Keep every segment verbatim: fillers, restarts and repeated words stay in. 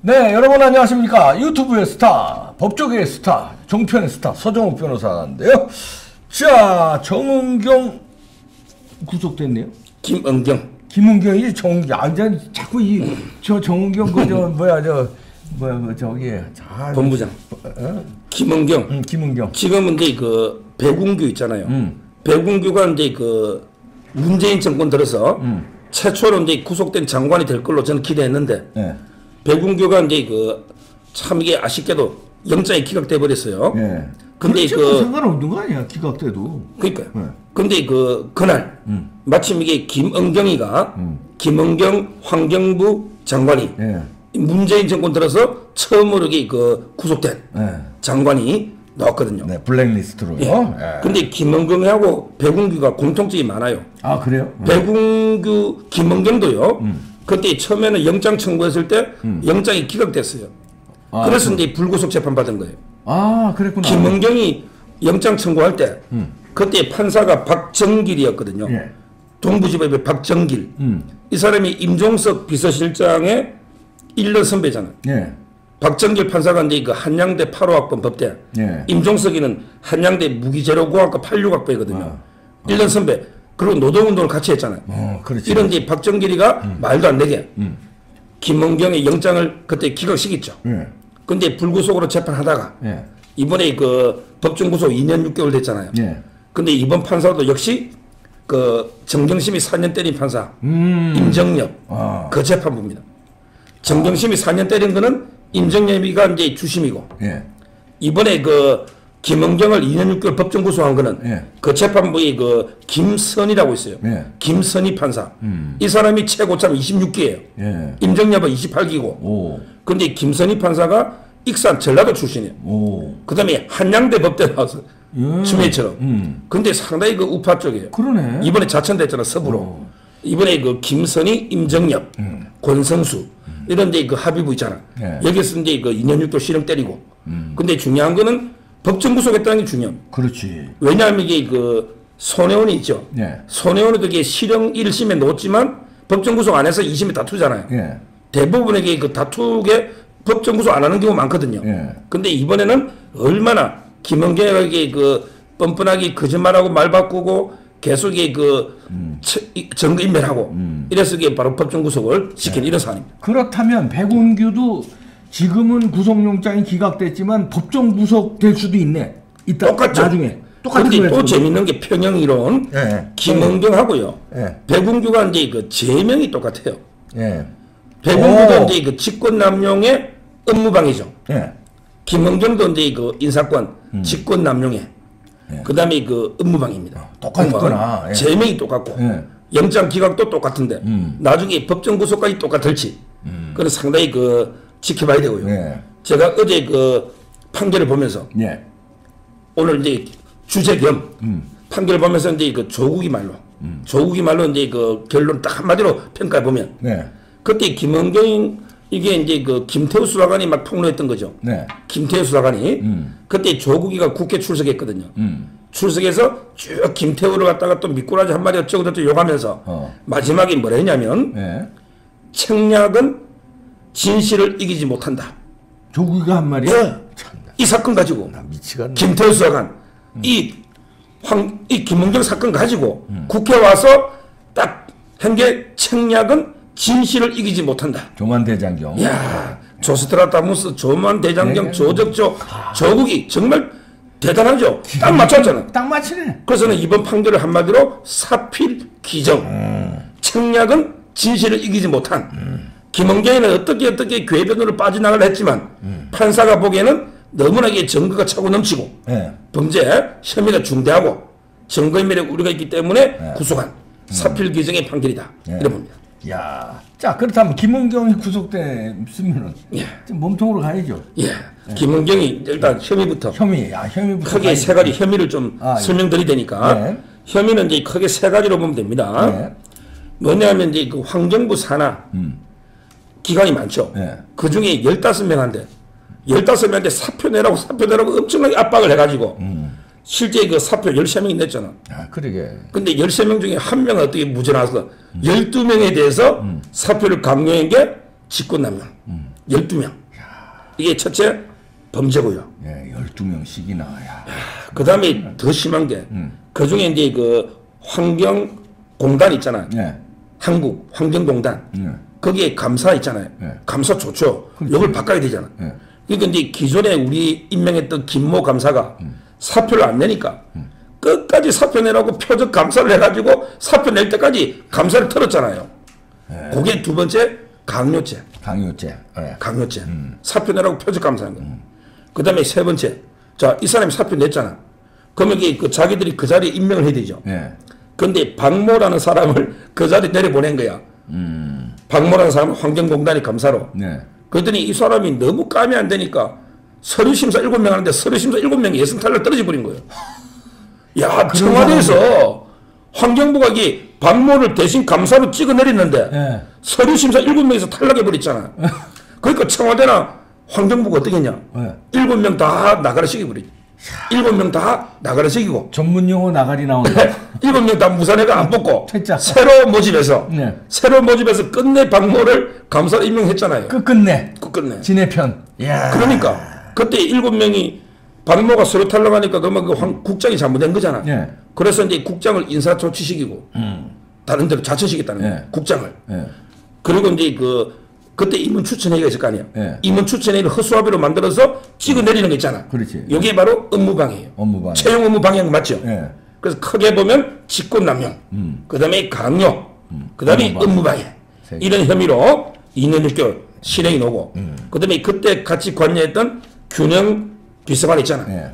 네, 여러분 안녕하십니까. 유튜브의 스타, 법조계의 스타, 종편의 스타 서정욱 변호사인데요. 자, 정은경 구속됐네요. 김은경. 김은경이 정은경. 아, 이제 자꾸 이 저 정은경 그 저 뭐야 저 뭐야 뭐 저기 자, 본부장. 어? 김은경. 응, 김은경. 지금은 이제 그 배궁규 있잖아요. 음. 배궁규가 이제 그 문재인 정권 들어서 음. 최초로 이제 구속된 장관이 될 걸로 저는 기대했는데. 네. 배궁규가 이제 그 참 이게 아쉽게도 영장이 기각돼 버렸어요. 예. 근데 그 상관없는 거 아니야 기각돼도. 그러니까요. 네. 근데 그 그날 음. 마침 이게 김은경이가 음. 김은경 환경부 장관이 예. 문재인 정권 들어서 처음으로 그 구속된 예. 장관이 나왔거든요. 네, 블랙리스트로요. 예. 예. 근데 김은경하고 배궁규가 공통점이 많아요. 아 그래요? 배궁규 김은경도요. 음. 그때 처음에는 영장 청구했을 때 음. 영장이 기각됐어요. 아, 그래서 그... 이제 불구속 재판 받은 거예요. 아, 그랬구나. 김은경이 영장 청구할 때 음. 그때 판사가 박정길이었거든요. 예. 동부지법의 박정길. 음. 이 사람이 임종석 비서실장의 일 년 선배잖아요. 예. 박정길 판사가 이제 그 한양대 팔 호 학번 법대. 예. 임종석이는 한양대 무기재료공학과 팔 육 학번이거든요. 아. 아. 일 년 선배. 그리고 노동운동을 같이 했잖아요. 어, 이런 이제 박정길이가 음. 말도 안 되게 음. 김은경의 영장을 그때 기각시켰죠. 예. 근데 불구속으로 재판하다가 예. 이번에 그 법정 구속 이 년 육 개월 됐잖아요. 예. 근데 이번 판사도 역시 그 정경심이 사 년 때린 판사 음. 임정엽 아. 그 재판부입니다. 정경심이 사 년 때린 거는 임정엽이가 이제 주심이고 예. 이번에 그 김은경을 이 년 육 개월 법정 구속한 거는 예. 그 재판부의 그 김선이라고 있어요. 예. 김선희 판사. 음. 이 사람이 최고참 이십육 기예요. 예. 임정엽은 이십팔 기고. 근데 김선희 판사가 익산 전라도 출신이에요. 그 다음에 한양대 법대 나와서 예. 추미애처럼. 음. 근데 상당히 그 우파 쪽이에요. 그러네. 이번에 자천됐잖아 서부로. 오. 이번에 그 김선희, 임정엽, 음. 권성수 음. 이런 데 그 합의부 있잖아. 예. 여기서 이제 그 이 년 육 개월 실형 때리고. 음. 근데 중요한 거는 법정 구속했다는 게 중요합니다. 그렇지. 왜냐하면 이게 그 손혜원이 있죠. 예. 손혜원은 되게 실형 일 심에 놓았지만 법정 구속 안 해서 이 심에 다투잖아요. 예. 대부분에게 그 다투게 법정 구속 안 하는 경우 많거든요. 예. 근데 이번에는 얼마나 김은경에게 그 뻔뻔하게 거짓말하고 말 바꾸고 계속 그 음. 증거 인멸하고 음. 이래서 이게 바로 법정 구속을 시킨 예. 이런 사안입니다. 그렇다면 백운규도 지금은 구속영장이 기각됐지만 법정 구속될 수도 있네. 이따 똑같죠. 나중에. 똑같은데 또 재밌는 게 평형이론 예. 김은경하고요. 예. 백운규가 이제 그 제명이 똑같아요. 예. 백운규도 이제 그 직권남용의 업무방해죠. 예. 김은경도 이제 그 인사권 음. 직권남용의 예. 그다음에 그 업무방해입니다. 어, 똑같구나. 예. 제명이 똑같고 예. 영장 기각도 똑같은데 음. 나중에 법정 구속까지 똑같을지 음. 그건 상당히 그 지켜봐야 되고요. 예. 제가 어제 그 판결을 보면서 예. 오늘 이제 주제 겸 음. 판결을 보면서 이제 그 조국이 말로 음. 조국이 말로 이제 그 결론 딱 한마디로 평가해 보면 예. 그때 김은경 이게 이제 그 김태우 수사관이 막 폭로했던 거죠. 네. 김태우 수사관이 음. 그때 조국이가 국회 출석했거든요. 음. 출석해서 쭉 김태우를 갖다가 또 미꾸라지 한 마리 어쩌고 저쩌고 욕하면서 어. 마지막에 뭐라 했냐면 네. 책략은 진실을 이기지 못한다. 조국이가 한 말이야? 네. 이 사건 가지고 김태우 수사관 음. 이, 황, 이 김은경 사건 가지고 음. 국회 와서 딱 한 게 책략은 진실을 이기지 못한다. 조만 대장경. 야, 조스트라다무스, 조만 대장경, 네. 조적조, 아. 조국이 정말 대단하죠. 딱 맞췄잖아. 딱 맞히네. 그래서는 이번 판결을 한마디로 사필 기정. 음. 책략은 진실을 이기지 못한. 음. 김은경이는 어떻게 어떻게 궤변으로 빠져나가려 했지만 음. 판사가 보기에는 너무나 이게 증거가 차고 넘치고 네. 범죄 혐의가 중대하고 증거인멸에 우려가 있기 때문에 네. 구속한 음. 사필 기정의 판결이다. 네. 이런 겁니다. 야, 자 그렇다면 김은경이 구속됐으면은 예. 몸통으로 가야죠. 예, 예. 김은경이 일단 혐의부터. 혐의, 아 혐의부터. 크게 가야죠. 세 가지 혐의를 좀 아, 설명드릴 테니까 예. 혐의는 이제 크게 세 가지로 보면 됩니다. 예. 뭐냐면 이제 그 환경부 산하 음. 기관이 많죠. 예. 그 중에 열다섯 명한테 열다섯 명한테 사표 내라고 사표 내라고 엄청나게 압박을 해가지고. 음. 실제 그 사표 열세 명이 냈잖아. 아, 그러게. 근데 열세 명 중에 한 명은 어떻게 무죄 나왔어? 음. 열두 명에 대해서 음. 사표를 강요한 게 직권남용. 음. 열두 명. 이게 첫째 범죄고요. 예, 열두 명씩이나. 야. 그 다음에 더 심한 게, 음. 그 중에 이제 그 환경공단 있잖아요. 예. 한국 환경공단. 음. 거기에 감사 있잖아요. 예. 감사 좋죠. 그렇죠. 이걸 바꿔야 되잖아. 예. 그러니까 이제 기존에 우리 임명했던 김모 감사가 음. 사표를 안 내니까 음. 끝까지 사표 내라고 표적 감사를 해가지고 사표 낼 때까지 감사를 털었잖아요. 예. 그게 두 번째 강요죄. 강요죄. 예. 강요죄. 음. 사표 내라고 표적 감사한 거. 음. 그 다음에 세 번째. 자, 이 사람이 사표 냈잖아. 그러면 이게 그 자기들이 그 자리에 임명을 해야 되죠. 예. 근데 박모라는 사람을 그 자리에 내려보낸 거야. 음. 박모라는 사람은 환경공단의 감사로. 네. 그랬더니 이 사람이 너무 까면 안 되니까 서류심사 일곱 명 하는데 서류심사 일곱 명이 예선 탈락 떨어져 버린 거예요. 야, 청와대에서 환경부가 이게 박모를 대신 감사로 찍어 내렸는데 네. 서류심사 일곱 명에서 탈락해 버렸잖아. 그러니까 청와대나 환경부가 어떻게 했냐. 네. 일곱 명 다 나가라 시켜버리지. 일곱 명 다 나가라 시키고. 전문 용어 나가리 나온다. 일곱 명 다 무산해가 안 뽑고 퇴짜. 새로 모집해서 네. 새로 모집해서 끝내 박모를 감사로 임명했잖아요. 끝끝내. 끝끝내. 진해편. 야. 그러니까 그때 일곱 명이 박모가 서로 탈락하니까 그러면 그 황, 국장이 잘못된 거잖아. 네. 그래서 이제 국장을 인사 조치시키고 음. 다른 데로 자처시켰다는 거야. 네. 국장을. 네. 그리고 이제 그 그때 임원 추천회의가 있을 거 아니야. 네. 임원 추천회의를 허수아비로 만들어서 찍어 내리는 거 있잖아. 그렇지. 이게 바로 업무방해예요. 업무방해. 채용 업무방해 맞죠? 네. 그래서 크게 보면 직권남용, 음. 그다음에 강요, 음. 그다음에 업무방해. 업무방해. 세 이런 혐의로 이 년 육 개월 실형이 나오고, 음. 그다음에 그때 같이 관여했던 균형 비서관 있잖아. 네.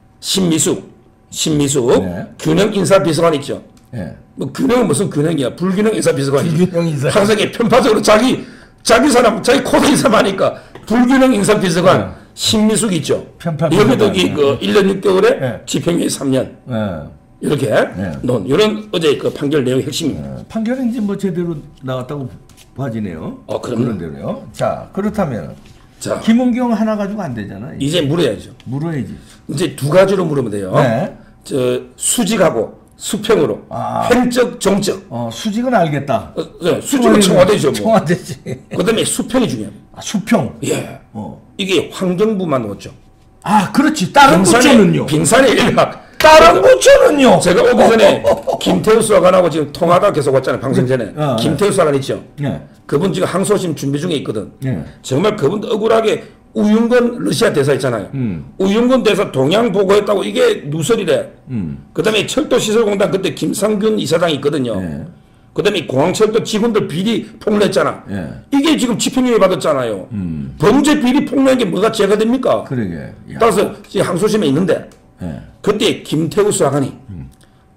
신미숙, 신미숙, 네. 균형 인사 비서관 있죠. 네. 뭐 균형은 무슨 균형이야? 불균형 인사 비서관이. 불균형 인사. 항상 이게 편파적으로 자기 자기 사람 자기 코드 인사하니까 불균형 인사 비서관 네. 신미숙 있죠. 편파 여기도 비서관. 이그 일 년 육 개월에 네. 집행유예 삼 년. 네. 이렇게 논 이런 어제 그 판결 내용 핵심입니다. 네. 판결은 이제 뭐 제대로 나왔다고 봐지네요. 어, 그럼요. 그런 대로요. 자, 그렇다면 자, 김은경 하나 가지고 안 되잖아. 이제 물어야죠. 물어야지. 이제 두 가지로 물으면 돼요. 네. 저 수직하고 수평으로 아. 횡적 정적. 어, 수직은 알겠다. 어, 네, 수직은 청와대죠. 뭐. 청와대지. 그다음에 수평이 중요합니다. 아, 수평. 예. 어. 이게 환경부만 넣었죠. 아, 그렇지. 다른 부처는요. 빙산의 일각. 다른 부처는요. 제가 오기 전에 김태우 수사관하고 지금 통화가 계속 왔잖아요. 방송 전에. 어, 김태우 수사관 있죠. 네. 그분 지금 항소심 준비 중에 있거든. 네. 정말 그분도 억울하게 우윤건 러시아 대사 있잖아요. 음. 우윤건 대사 동양 보고했다고 이게 누설이래. 음. 그다음에 철도시설공단 그때 김상균 이사장이 있거든요. 네. 그다음에 공항철도 직원들 비리 폭로했잖아. 네. 이게 지금 집행유예 받았잖아요. 음. 범죄 비리 폭로한 게 뭐가 죄가 됩니까? 그러게. 야. 따라서 지금 항소심에 있는데 네. 그때 김태우 수사관이 음.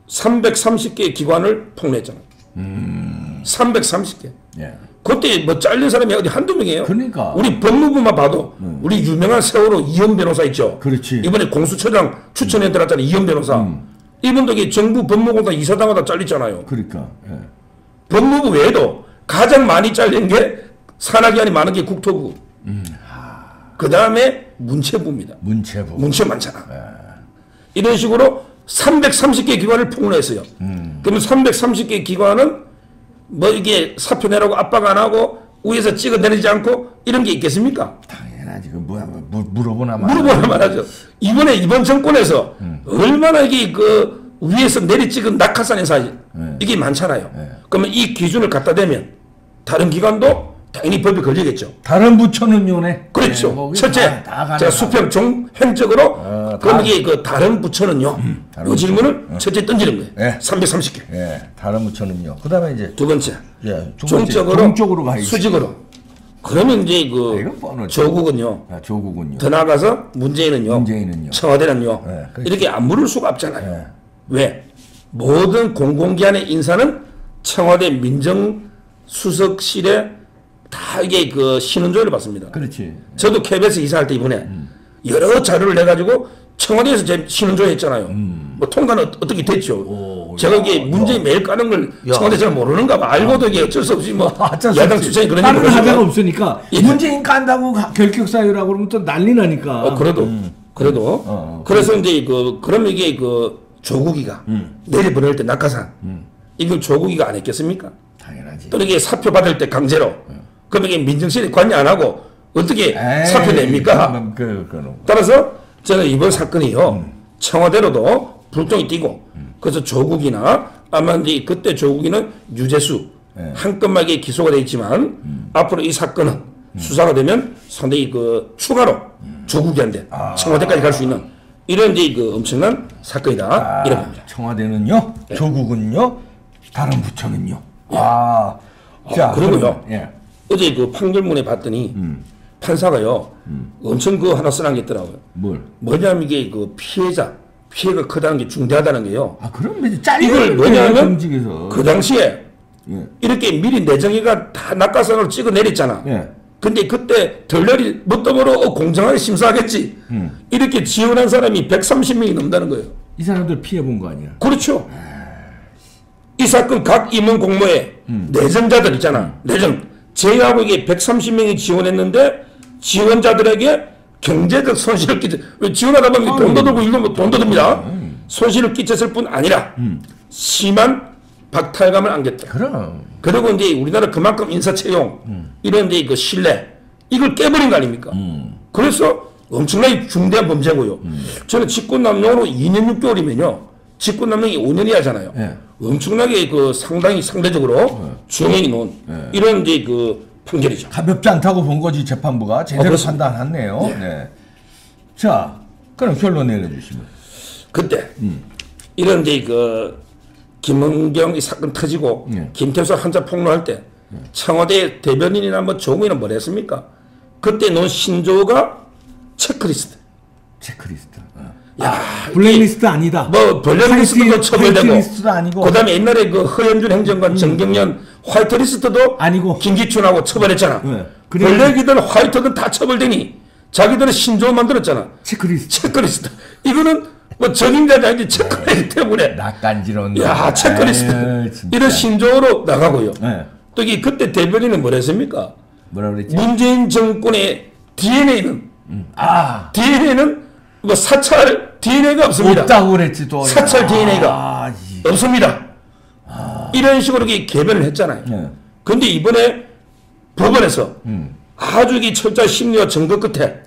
삼백삼십 개 기관을 폭로했잖아. 음. 삼백삼십 개. 예. 그때 뭐 잘린 사람이 어디 한두 명이에요? 그러니까. 우리 법무부만 봐도 우리 유명한 세월호 이현 변호사 있죠. 그렇지. 이번에 공수처장 추천해 들었잖아요. 이현 변호사. 음. 이분도 이게 정부 법무공단 이사장마다 잘리잖아요. 그러니까. 예. 법무부 외에도 가장 많이 잘린 게 산하기관이 많은 게 국토부. 음. 그 다음에 문체부입니다. 문체부. 문체 많잖아. 예. 이런 식으로 삼백삼십 개 기관을 폭로했어요. 음. 그러면 삼백삼십 개 기관은 뭐 이게 사표 내라고 압박 안 하고 위에서 찍어 내리지 않고 이런 게 있겠습니까? 당연하지. 그 뭐야 뭐, 물어보나 말. 물어보나 말하죠. 이번에 이번 정권에서 음. 얼마나 이게 그 위에서 내리 찍은 낙하산 인사 네. 이게 많잖아요. 네. 그러면 이 기준을 갖다 대면 다른 기관도 당연히 법이 걸리겠죠. 다른 부처는요네. 그렇죠. 예, 뭐 첫째, 다, 다 가네, 제가 다. 수평 정횡적으로 어, 그럼 다. 이게 그 다른 부처는요. 음, 다른 이 부처. 질문을 어. 첫째 던지는 거예요. 예. 삼백삼십 개. 예. 다른 부처는요. 그다음에 이제 두 번째, 예, 두 번째, 종적으로, 종쪽으로 가야지. 수직으로. 그러면 이제 아, 그 이건 뻔하죠. 조국은요. 아, 조국은요. 더 나아가서 문재인은요. 문재인은요. 청와대는요. 네, 그렇죠. 이렇게 안 물을 수가 없잖아요. 예. 왜? 모든 공공기관의 인사는 청와대 민정수석실에 다 이게 그 신원조회를 받습니다. 그렇지. 저도 케이비에스 이사할 때 이번에 음. 여러 자료를 내가지고 청와대에서 제 신원조회 했잖아요. 뭐 통과는 어- 어떻게 됐죠. 음. 오, 제가 야, 이게 문제 야. 매일 까는 걸 야. 청와대 잘 모르는가 봐. 알고도 이게 어쩔 수 없이 뭐 어쩔 수 야당 없지. 추천이 그런 다른 얘기 하자가 그러니까. 없으니까 예. 문재인 깐다고 가- 결격 사유라고 그러면 또 난리 나니까. 어, 그래도 그래도 어, 어, 그래서 이제 그 그러면 이게 그 조국이가 음. 내려보낼 때 낙하산 이걸 조국이가 안 했겠습니까? 당연하지. 또 이게 사표 받을 때 강제로 그러면 이게 민정실이 관여 안 하고 어떻게 에이, 사표냅니까? 그, 그, 그, 따라서 저는 이번 사건이요. 음. 청와대로도 불똥이 띄고 음. 그래서 조국이나 아마 이제 그때 조국이는 유재수 네. 한 건만에 기소가 돼 있지만 음. 앞으로 이 사건은 음. 수사가 되면 상당히 그 추가로 음. 조국이한테 아. 청와대까지 갈 수 있는 이런 이제 그 엄청난 사건이다 아. 이런 겁니다. 청와대는요, 네. 조국은요, 다른 부처는요. 예. 아, 자, 아, 그리고요. 예. 어제 그 판결문에 봤더니 음. 판사가요, 음. 엄청 그 하나 써놓은 게 있더라고요. 뭘? 뭐냐면 이게 그 피해자, 피해가 크다는 게 중대하다는 게요. 아, 그럼 이제 짤 이걸 뭐냐면 그 당시에 예. 이렇게 미리 내정이가 다 낙하산으로 찍어 내렸잖아. 예. 근데 그때 덜덜이 뭣더러 공정하게 심사하겠지. 음. 이렇게 지원한 사람이 백삼십 명이 넘는다는 거예요. 이 사람들 피해 본 거 아니야? 그렇죠. 이 사건 각 임원 공모에 음. 내정자들 있잖아. 음. 내정. 제외하고 이게 백삼십 명이 지원했는데 지원자들에게 경제적 손실을 끼쳐, 왜 지원하다 보면 돈도 들고 이거 돈도 듭니다. 음. 손실을 끼쳤을 뿐 아니라 음. 심한 박탈감을 안겼다. 그럼. 그리고 이제 우리나라 그만큼 인사 채용 음. 이런 데 그 신뢰 이걸 깨버린 거 아닙니까? 음. 그래서 엄청나게 중대한 범죄고요. 음. 저는 직권남용으로 이 년 육 개월이면요. 직권남용이 오 년이 하잖아요. 네. 엄청나게 그 상당히 상대적으로 네. 중형이 놓은 네. 이런 이제 그 판결이죠. 가볍지 않다고 본 거지 재판부가 제대로 어, 판단했네요. 네. 네. 자, 그럼 결론 내려주시면. 그때 음. 이런 이제 그 김은경 이 사건 터지고 네. 김태수 한자 폭로할 때 네. 청와대 대변인이나 뭐 조국이나 뭘 했습니까? 그때 놓은 신조가 체크리스트. 체크리스트. 어. 야, 아, 블랙리스트 아니다. 뭐 블랙리스트도 처벌되고. 아니고. 그다음에 옛날에 그 허현준 행정관, 음. 정경련 화이트리스트도 아니고. 김기춘하고 처벌했잖아. 네. 블랙이든 화이트든 다 처벌되니 자기들은 신조 만들었잖아. 체크리스트. 체크리스트. 이거는 뭐 적임자가 아니지 체크리스트 때문에. 낯간지러운. 야, 체크리스트. 에이, 이런 신조로 나가고요. 네. 또 이 그때 대변인은 뭘 했습니까? 뭐라 그랬지? 문재인 정권의 디엔에이는 음. 아. 디엔에이는 뭐 사찰 디엔에이가 없습니다. 없다고 그랬지 또. 사찰 아, 디엔에이가 이. 없습니다. 아. 이런 식으로 개변을 했잖아요. 네. 근데 이번에 법원에서 음. 아주 이 철저한 심리와 증거 끝에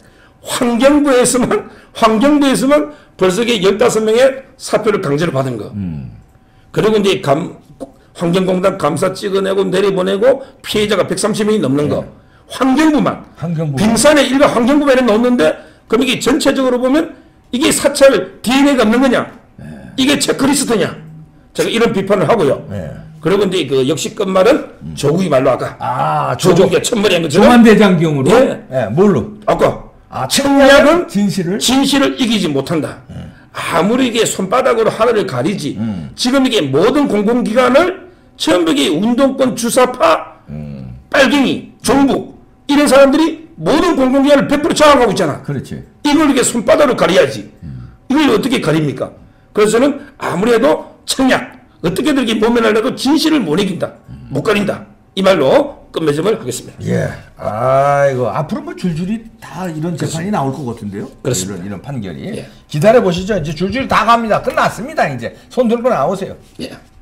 환경부에서만 환경부에서만 벌써 열다섯 명의 사표를 강제로 받은 거. 음. 그리고 이제 감, 환경공단 감사 찍어내고 내려보내고 피해자가 백삼십 명이 넘는 거. 네. 환경부만. 환경부. 빙산에 일반 환경부만에 넣었는데 그럼 이게 전체적으로 보면 이게 사찰 디엔에이가 없는 거냐? 네. 이게 체크리스트냐? 제가 이런 비판을 하고요. 네. 그리고 이제 그 역시 끝말은 음. 조국이 말로 아까. 아, 조국이 첫머리한 것처럼. 조만대장경으로. 네. 네. 뭘로? 아까. 아, 청약은 진실을 진실을 이기지 못한다. 음. 아무리 이게 손바닥으로 하늘을 가리지. 음. 지금 이게 모든 공공기관을 전부 이게 운동권 주사파, 음. 빨갱이, 정부 이런 사람들이 모든 공공기관을 백 퍼센트 장악하고 있잖아. 그렇지. 이걸 이게 손바닥으로 가려야지. 음. 이걸 어떻게 가립니까? 그래서 저는 아무래도 청약 어떻게든 이렇게 모면하려도 진실을 못 이긴다. 음. 못 가린다. 이 말로 끝맺음을 하겠습니다. 예. 아, 이거 앞으로 뭐 줄줄이 다 이런 재판이 그렇습니다. 나올 것 같은데요? 그렇습니다. 이런, 이런 판결이. 예. 기다려 보시죠. 이제 줄줄이 다 갑니다. 끝났습니다. 이제 손 들고 나오세요. 예.